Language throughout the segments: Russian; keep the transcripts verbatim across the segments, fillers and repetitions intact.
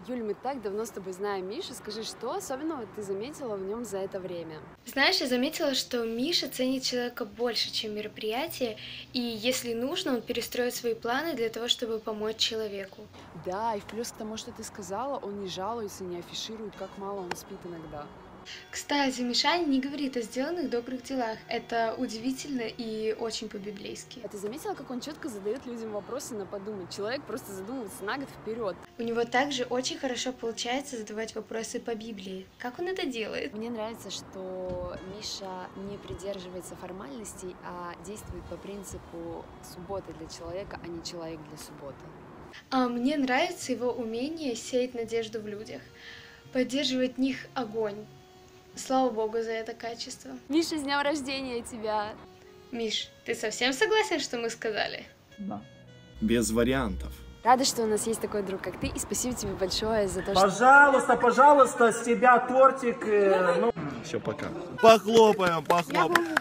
Юль, мы так давно с тобой знаем Мишу. Скажи, что особенного ты заметила в нем за это время? Знаешь, я заметила, что Миша ценит человека больше, чем мероприятие, и если нужно, он перестроит свои планы для того, чтобы помочь человеку. Да, и в плюс к тому, что ты сказала, он не жалуется, не афиширует, как мало он спит иногда. Кстати, Мишаня не говорит о сделанных добрых делах. Это удивительно и очень по-библейски. А ты заметила, как он четко задает людям вопросы на подумать? Человек просто задумывается на год вперед. У него также очень хорошо получается задавать вопросы по Библии. Как он это делает? Мне нравится, что Миша не придерживается формальностей, а действует по принципу субботы для человека, а не человек для субботы. А мне нравится его умение сеять надежду в людях, поддерживать в них огонь. Слава Богу за это качество. Миша, с днем рождения тебя! Миш, ты совсем согласен, что мы сказали? Да. Без вариантов. Рада, что у нас есть такой друг, как ты, и спасибо тебе большое за то, что... Пожалуйста, пожалуйста, с тебя тортик. Э, ну... Все, пока. Похлопаем, похлопаем.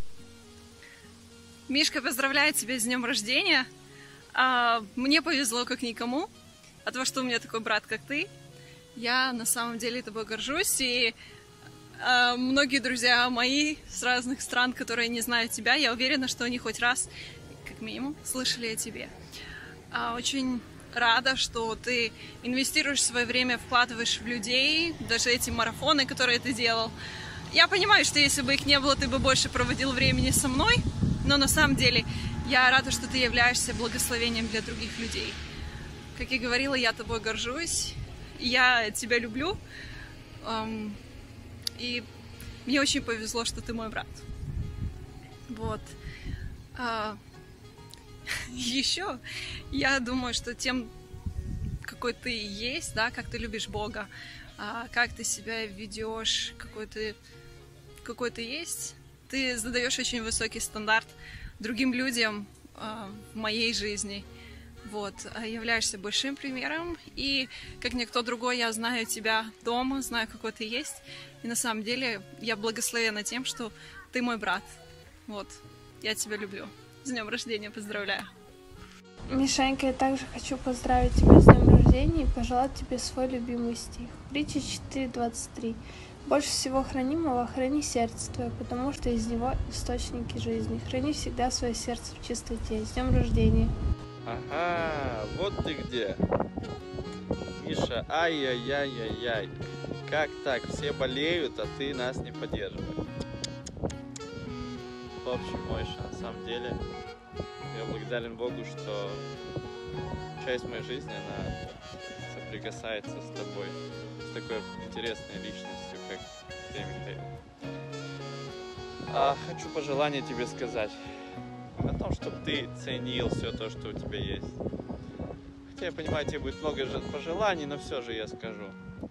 Мишка, поздравляю тебя с днем рождения. А, мне повезло как никому, от того, что у меня такой брат, как ты. Я на самом деле тобой горжусь, и а, многие друзья мои с разных стран, которые не знают тебя, я уверена, что они хоть раз, как минимум, слышали о тебе. А, очень рада, что ты инвестируешь свое время, вкладываешь в людей, даже эти марафоны, которые ты делал. Я понимаю, что если бы их не было, ты бы больше проводил времени со мной, но на самом деле я рада, что ты являешься благословением для других людей. Как я говорила, я тобой горжусь, я тебя люблю, эм, и мне очень повезло, что ты мой брат. Вот. А, еще я думаю, что тем, какой ты есть, да, как ты любишь Бога, а, как ты себя ведешь, какой ты, какой ты есть, ты задаешь очень высокий стандарт другим людям э, в моей жизни. Вот, являешься большим примером, и как никто другой я знаю тебя дома, знаю, какой ты есть, и на самом деле я благословена тем, что ты мой брат. Вот, я тебя люблю. С днем рождения поздравляю. Мишанька, я также хочу поздравить тебя с днем рождения и пожелать тебе свой любимый стих. Притча четыре двадцать три. Больше всего хранимого храни сердце твое, потому что из него источники жизни. Храни всегда свое сердце в чистоте. С днем рождения! Ага, вот ты где. Миша, ай-яй-яй-яй-яй. Как так? Все болеют, а ты нас не поддерживаешь. В общем, Мойша, на самом деле, я благодарен Богу, что часть моей жизни, она соприкасается с тобой, с такой интересной личностью, как ты, Михаил. А хочу пожелание тебе сказать о том, чтобы ты ценил все то, что у тебя есть. Хотя я понимаю, тебе будет много пожеланий, но все же я скажу.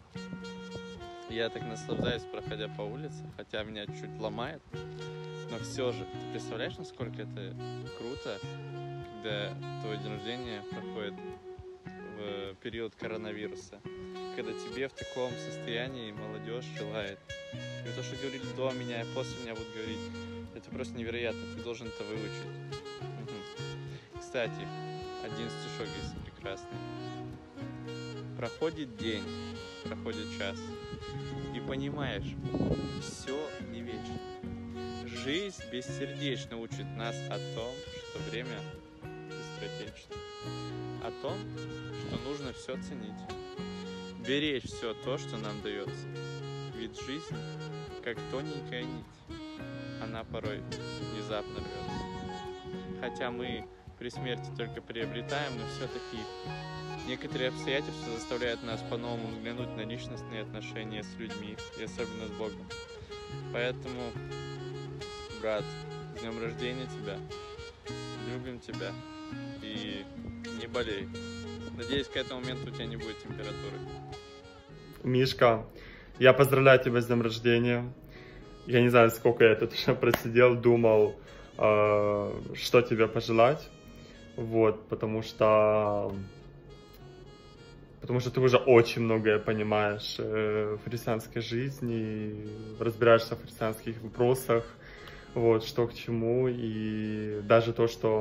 Я так наслаждаюсь, проходя по улице, хотя меня чуть ломает, но все же, ты представляешь, насколько это круто, когда твой день рождения проходит в период коронавируса, когда тебе в таком состоянии молодежь желает. И то, что говорили до меня, и после меня будут говорить, это просто невероятно, ты должен это выучить. Угу. Кстати, один стишок есть прекрасный. Проходит день, проходит час, и понимаешь, все не вечно. Жизнь бессердечно учит нас о том, что время быстротечно. О том, что нужно все ценить. Беречь все то, что нам дается. Ведь жизнь, как тоненькая нить, она порой внезапно рвется. Хотя мы при смерти только приобретаем, но все-таки некоторые обстоятельства заставляют нас по-новому взглянуть на личностные отношения с людьми, и особенно с Богом. Поэтому, брат, с днем рождения тебя, любим тебя и не болей. Надеюсь, к этому моменту у тебя не будет температуры. Мишка, я поздравляю тебя с днем рождения. Я не знаю, сколько я тут уже просидел, думал, э, что тебе пожелать. Вот, потому что... Потому что ты уже очень многое понимаешь э, в христианской жизни, разбираешься в христианских вопросах, вот, что к чему. И даже то, что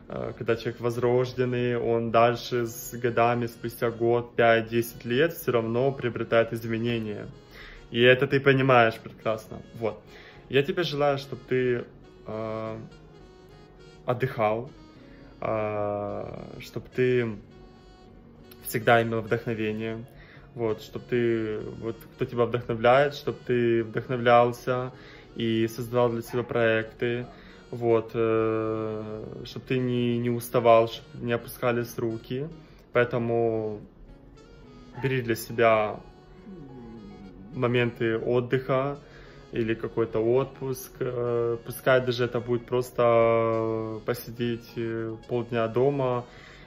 когда человек возрожденный, он дальше с годами, спустя год, пять-десять лет, все равно приобретает изменения. И это ты понимаешь прекрасно. Вот. Я тебе желаю, чтобы ты э, отдыхал, э, чтобы ты всегда имел вдохновение, вот, чтобы ты, вот, кто тебя вдохновляет, чтобы ты вдохновлялся и создавал для себя проекты, вот, э, чтобы ты не, не уставал, чтобы не опускались руки. Поэтому бери для себя моменты отдыха или какой-то отпуск. Э, пускай даже это будет просто посидеть полдня дома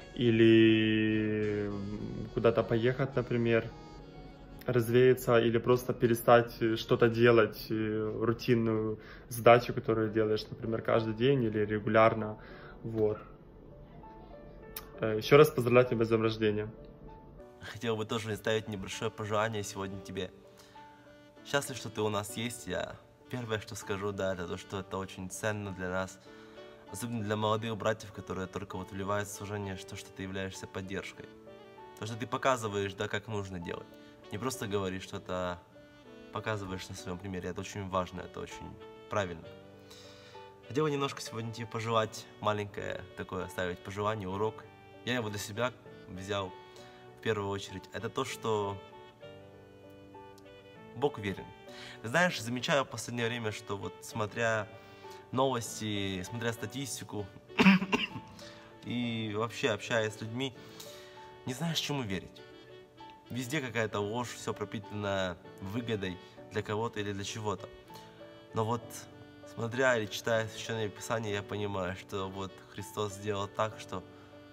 или куда-то поехать, например, развеяться, или просто перестать что-то делать, рутинную задачу, которую делаешь, например, каждый день или регулярно. Вот. Еще раз поздравляю тебя с днем рождения. Хотел бы тоже оставить небольшое пожелание сегодня тебе. Счастлив, что ты у нас есть. Я первое, что скажу, да, это то, что это очень ценно для нас. Особенно для молодых братьев, которые только вот вливают в служение, что, что ты являешься поддержкой. То, что ты показываешь, да, как нужно делать. Не просто говоришь что-то, показываешь на своем примере. Это очень важно, это очень правильно. Хотел бы немножко сегодня тебе пожелать, маленькое такое оставить пожелание, урок. Я его для себя взял в первую очередь. Это то, что Бог верен. Ты знаешь, замечаю в последнее время, что вот смотря новости, смотря статистику и вообще общаясь с людьми, не знаешь, чему верить. Везде какая-то ложь, все пропитано выгодой для кого-то или для чего-то. Но вот смотря или читая Священное Писание, я понимаю, что вот Христос сделал так, что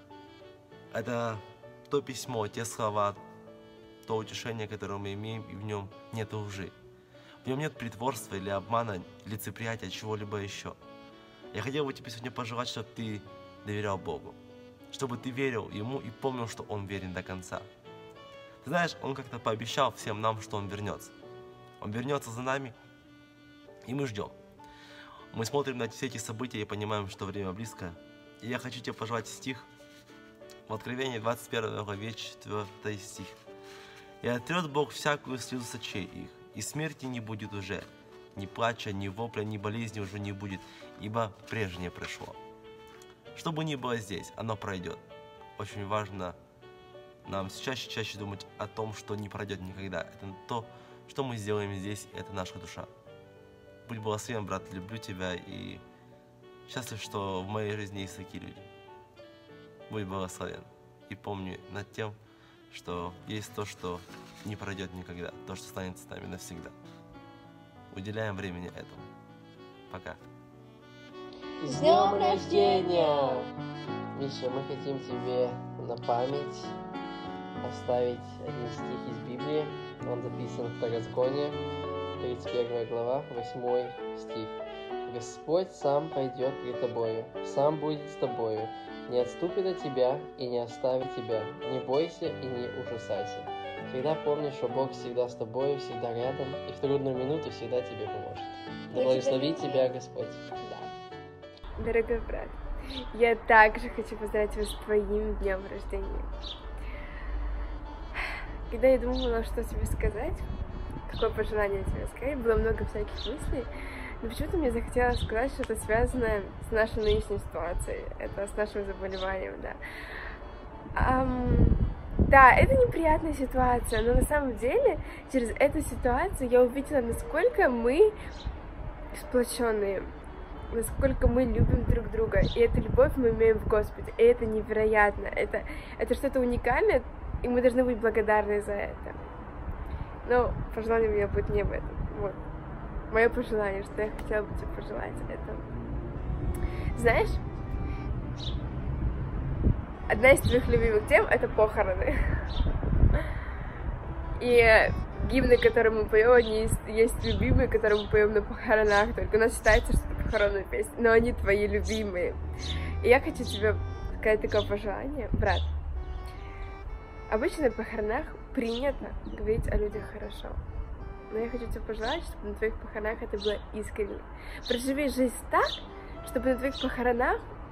это то письмо, те слова, то утешение, которое мы имеем, и в нем нет лжи. В нем нет притворства или обмана, лицеприятия, чего-либо еще. Я хотел бы тебе сегодня пожелать, чтобы ты доверял Богу. Чтобы ты верил Ему и помнил, что Он верен до конца. Ты знаешь, Он как-то пообещал всем нам, что Он вернется. Он вернется за нами, и мы ждем. Мы смотрим на все эти события и понимаем, что время близко. И я хочу тебе пожелать стих в Откровении двадцать первой главе четвёртый стих. «И отрет Бог всякую слезу с очей их, и смерти не будет уже, ни плача, ни вопля, ни болезни уже не будет, ибо прежнее прошло». Что бы ни было здесь, оно пройдет. Очень важно нам чаще и чаще думать о том, что не пройдет никогда. Это то, что мы сделаем здесь, и это наша душа. Будь благословен, брат, люблю тебя и счастлив, что в моей жизни есть такие люди. Будь благословен и помни над тем, что есть то, что не пройдет никогда, то, что останется с нами навсегда. Уделяем времени этому. Пока. С днем рождения! Миша, мы хотим тебе на память оставить один стих из Библии. Он записан в Второзаконии, тридцать первая глава, восьмой стих. «Господь сам пойдет пред тобою, сам будет с тобою, не отступит от тебя и не оставит тебя. Не бойся и не ужасайся. Всегда помни, что Бог всегда с тобой, всегда рядом, и в трудную минуту всегда тебе поможет. Да благословит тебя Господь». Да. Дорогой брат, я также хочу поздравить вас с твоим днем рождения. Когда я думала, что тебе сказать, какое пожелание тебе сказать, было много всяких мыслей, но почему-то мне захотелось сказать что-то связанное с нашей нынешней ситуацией, это с нашим заболеванием, да. Um, да, это неприятная ситуация, но на самом деле через эту ситуацию я увидела, насколько мы сплоченные, насколько мы любим друг друга, и эту любовь мы имеем в Господе, и это невероятно, это, это что-то уникальное, и мы должны быть благодарны за это. Но пожелание у меня будет не в этом, вот. Мое пожелание, что я хотела бы тебе пожелать, это... Знаешь, одна из твоих любимых тем — это похороны. И гимны, которые мы поем, они есть, есть любимые, которые мы поем на похоронах. Только у нас считается, что это похоронная песня, но они твои любимые. И я хочу тебе сказать такое пожелание, брат. Обычно на похоронах принято говорить о людях хорошо. Но я хочу тебе пожелать, чтобы на твоих похоронах это было искренне. Проживи жизнь так, чтобы на твоих похоронах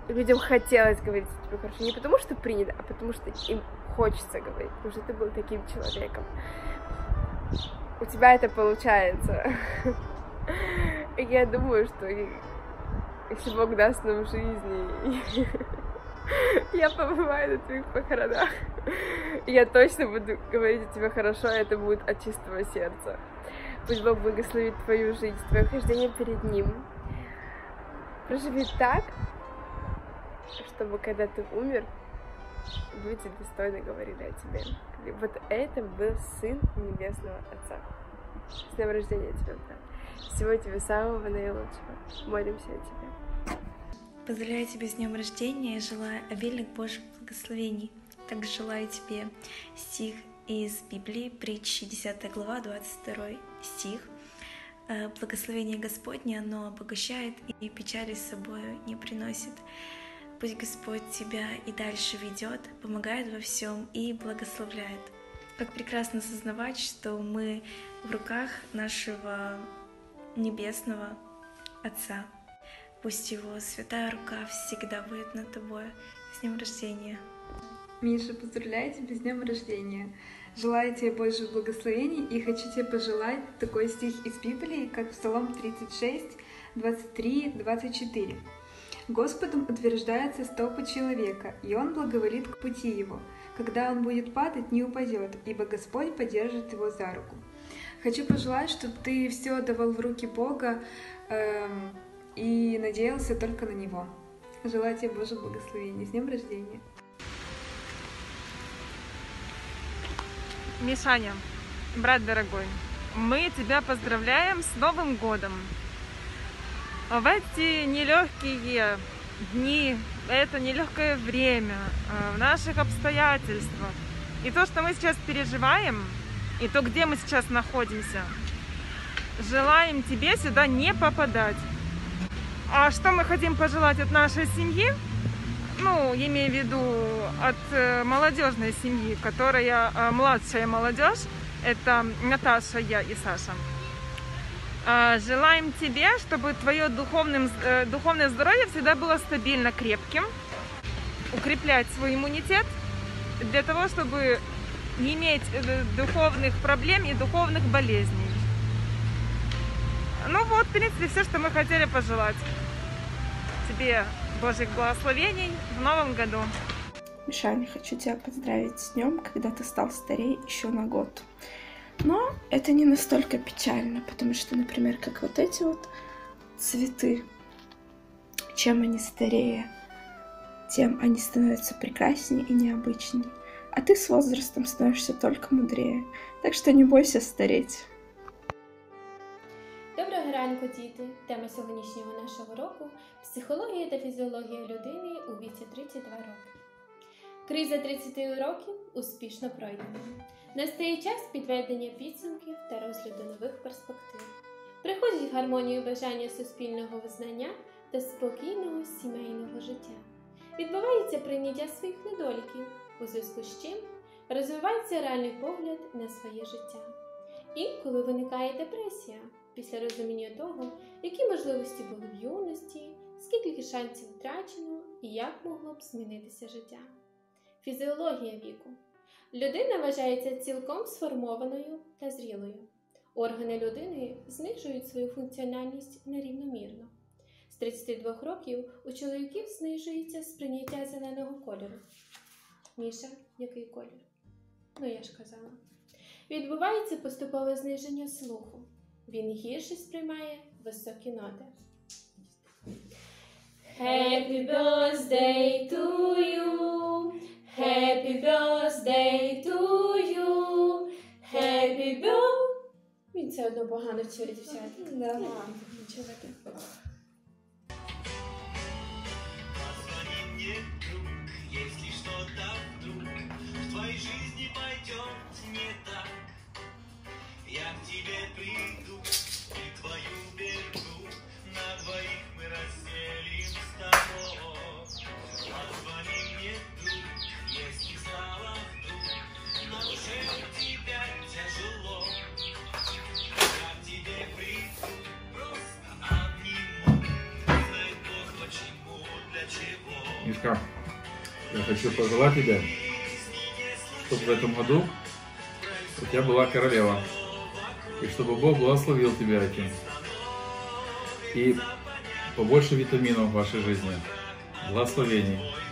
людям хотелось говорить о тебе хорошо. Не потому что принято, а потому что им хочется говорить. Потому что ты был таким человеком. У тебя это получается. И я думаю, что если Бог даст нам жизни, я побываю на твоих похоронах, я точно буду говорить о тебе хорошо, и это будет от чистого сердца. Пусть Бог благословит твою жизнь, твое хождение перед Ним. Проживи так, чтобы когда ты умер, люди достойно говорили о тебе. Вот это был Сын Небесного Отца. С днем рождения тебя, брат. Всего тебе самого наилучшего. Молимся о тебе. Поздравляю тебя с днем рождения и желаю обильных Божьих благословений. Также желаю тебе стих из Библии, Притчи, десятая глава, двадцать второй стих. Благословение Господне, оно обогащает и печали с собой не приносит. Пусть Господь тебя и дальше ведет, помогает во всем и благословляет. Как прекрасно осознавать, что мы в руках нашего Небесного Отца. Пусть Его святая рука всегда будет над тобой. С днем рождения! Миша, поздравляю тебя с днем рождения! Желаю тебе Божьих благословений и хочу тебе пожелать такой стих из Библии, как Псалом тридцать шесть, двадцать три, двадцать четыре. «Господом утверждается стопа человека, и он благоволит к пути его. Когда он будет падать, не упадет, ибо Господь поддержит его за руку». Хочу пожелать, чтобы ты все отдавал в руки Бога эм, и надеялся только на Него. Желаю тебе Божьего благословения. С днем рождения! Мишаня, брат дорогой, мы тебя поздравляем с Новым годом. В эти нелегкие дни, это нелегкое время, в наших обстоятельствах, и то, что мы сейчас переживаем, и то, где мы сейчас находимся, желаем тебе сюда не попадать. А что мы хотим пожелать от нашей семьи? Ну, имею в виду от молодежной семьи, которая младшая молодежь, это Наташа, я и Саша. Желаем тебе, чтобы твое духовное, духовное здоровье всегда было стабильно крепким, укреплять свой иммунитет для того, чтобы не иметь духовных проблем и духовных болезней. Ну вот, в принципе, все, что мы хотели пожелать. Тебе Божьих благословений в новом году. Мишаня, хочу тебя поздравить с днем, когда ты стал старее еще на год. Но это не настолько печально, потому что, например, как вот эти вот цветы, чем они старее, тем они становятся прекраснее и необычнее. А ты с возрастом становишься только мудрее. Так що не бойся стареть. Доброго ранку, діти! Тема сьогоднішнього нашого року – психологія та фізіологія людини у віці тридцять два роки. Криза тридцяти років успішно пройдена. Настає час підведення підсумків та розгляду нових перспектив. Приходять в гармонію бажання суспільного визнання та спокійного сімейного життя. Відбувається прийняття своїх недоліків, у зв'язку з чим розвивається реальний погляд на своє життя. Інколи виникає депресія після розуміння того, які можливості були в юності, скільки шансів втрачено і як могло б змінитися життя. Фізіологія віку. Людина вважається цілком сформованою та зрілою. Органи людини знижують свою функціональність нерівномірно. З тридцяти двох років у чоловіків знижується сприйняття зеленого кольору. Міша, який колір? Ну, я ж казала. Відбувається поступове зниження слуху. Він гірше сприймає високі ноти. Happy birthday to you, happy birthday to you, happy birthday... Він все одно погано вчора, дівчата. Да. Нічого так. Если что-то вдруг в твоей жизни пойдет не так, я к тебе приду и твою беду на двоих мы разделим с тобой. Позвони мне, друг, если стало вдруг на душе у тебя тяжело. Я к тебе приду, просто обниму, знает Бог почему, для чего. Мишка, я хочу пожелать тебе, чтобы в этом году у тебя была королева. И чтобы Бог благословил тебя этим. И побольше витаминов в вашей жизни. Благословений.